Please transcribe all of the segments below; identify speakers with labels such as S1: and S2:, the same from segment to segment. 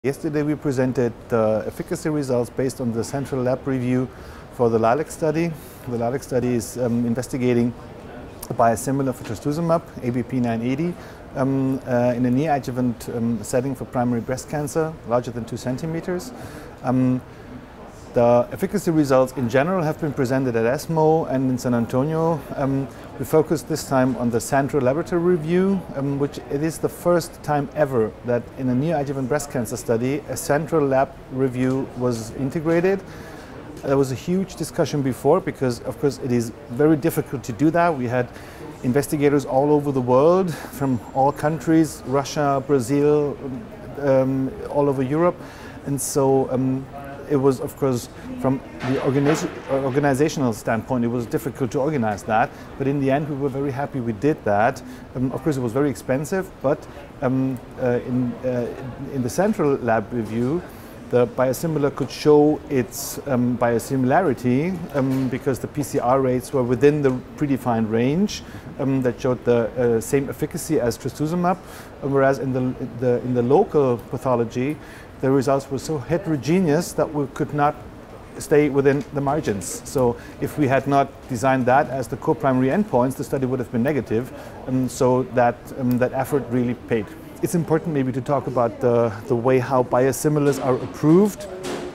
S1: Yesterday we presented the efficacy results based on the central lab review for the LILAC study. The LILAC study is investigating a biosimilar for trastuzumab, ABP 980, in a neoadjuvant setting for primary breast cancer, larger than 2 centimeters. The efficacy results in general have been presented at ESMO and in San Antonio. We focused this time on the central laboratory review, which it is the first time ever that in a neoadjuvant breast cancer study a central lab review was integrated. There was a huge discussion before because, of course, it is very difficult to do that. We had investigators all over the world from all countries, Russia, Brazil, all over Europe, and so it was, of course, from the organizational standpoint, it was difficult to organize that. But in the end, we were very happy we did that. Of course, it was very expensive, but in the central lab review, the biosimilar could show its biosimilarity because the PCR rates were within the predefined range that showed the same efficacy as trastuzumab, whereas in the local pathology, the results were so heterogeneous that we could not stay within the margins. So if we had not designed that as the co-primary endpoints, the study would have been negative, so that effort really paid. It's important maybe to talk about the way how biosimilars are approved.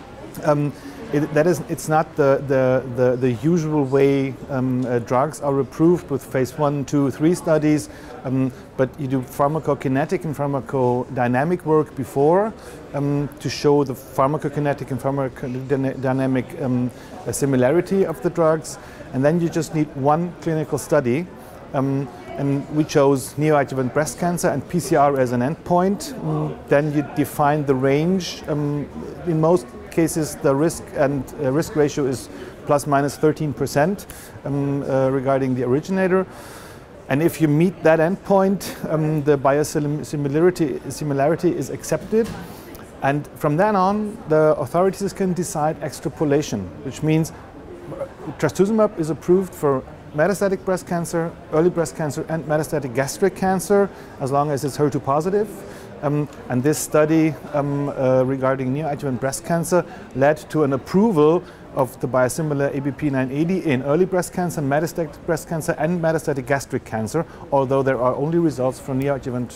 S1: It's not the usual way drugs are approved with phase 1, 2, 3 studies, but you do pharmacokinetic and pharmacodynamic work before to show the pharmacokinetic and pharmacodynamic similarity of the drugs, and then you just need one clinical study. And we chose neoadjuvant breast cancer and PCR as an endpoint. Then you define the range. In most cases, the risk ratio is plus minus 13% regarding the originator. And if you meet that endpoint, the biosimilarity is accepted. And from then on, the authorities can decide extrapolation, which means trastuzumab is approved for metastatic breast cancer, early breast cancer, and metastatic gastric cancer, as long as it's HER2 positive. And this study regarding neoadjuvant breast cancer led to an approval of the biosimilar ABP 980 in early breast cancer, metastatic breast cancer, and metastatic gastric cancer, although there are only results from neoadjuvant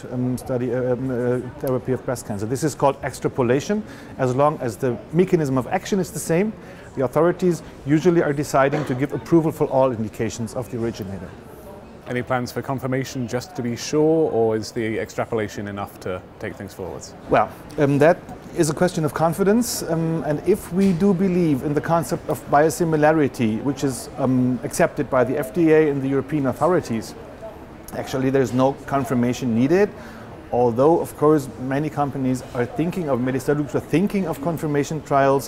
S1: therapy of breast cancer. This is called extrapolation. As long as the mechanism of action is the same, the authorities usually are deciding to give approval for all indications of the originator.
S2: Any plans for confirmation just to be sure, or is the extrapolation enough to take things forwards?
S1: Well, that is a question of confidence, and if we do believe in the concept of biosimilarity, which is accepted by the FDA and the European authorities, actually there's no confirmation needed. Although, of course, many companies are thinking of, many studies are thinking of confirmation trials,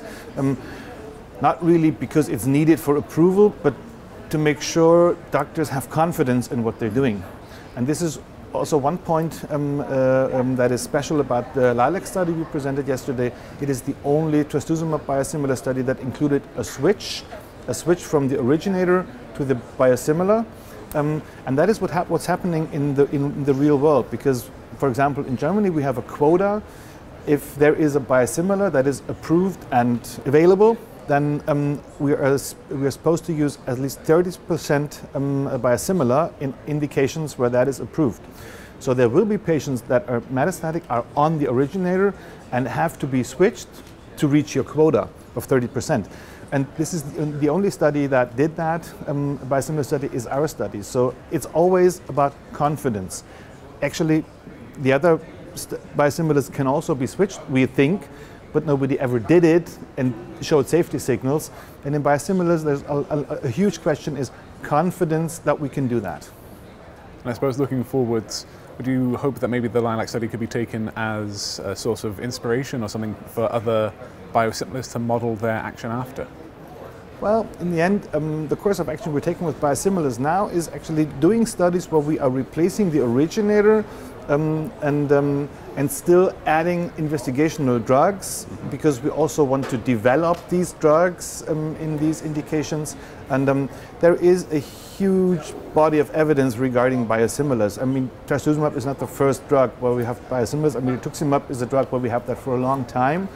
S1: not really because it's needed for approval, but to make sure doctors have confidence in what they're doing. And this is also one point that is special about the LILAC study we presented yesterday. It is the only trastuzumab biosimilar study that included a switch from the originator to the biosimilar. And that is what's happening in the real world, because, for example, in Germany we have a quota. If there is a biosimilar that is approved and available, then we are supposed to use at least 30% biosimilar in indications where that is approved. So there will be patients that are metastatic, are on the originator, and have to be switched to reach your quota of 30%. And this is the only study that did that. Biosimilar study is our study. So it's always about confidence. Actually, the other biosimilars can also be switched, we think, but nobody ever did it and showed safety signals. And in biosimilars, there's a huge question is confidence that we can do that.
S2: And I suppose looking forwards, would you hope that maybe the LILAC study could be taken as a source of inspiration or something for other biosimilars to model their action after?
S1: Well, in the end, the course of action we're taking with biosimilars now is actually doing studies where we are replacing the originator and still adding investigational drugs, because we also want to develop these drugs in these indications. And there is a huge body of evidence regarding biosimilars. I mean, trastuzumab is not the first drug where we have biosimilars. I mean, rituximab is a drug where we have that for a long time.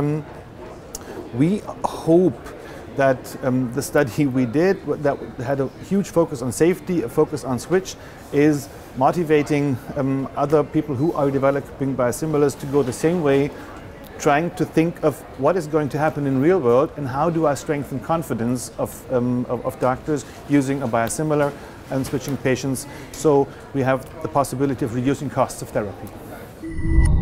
S1: We hope that the study we did, that had a huge focus on safety, a focus on switch, is motivating other people who are developing biosimilars to go the same way, trying to think of what is going to happen in real world and how do I strengthen confidence of doctors using a biosimilar and switching patients, so we have the possibility of reducing costs of therapy.